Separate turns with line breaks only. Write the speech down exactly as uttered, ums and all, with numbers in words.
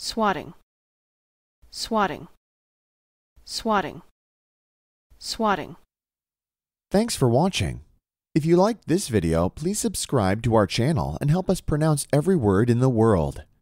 swatting, swatting, swatting, swatting.
Thanks for watching. If you liked this video, please subscribe to our channel and help us pronounce every word in the world.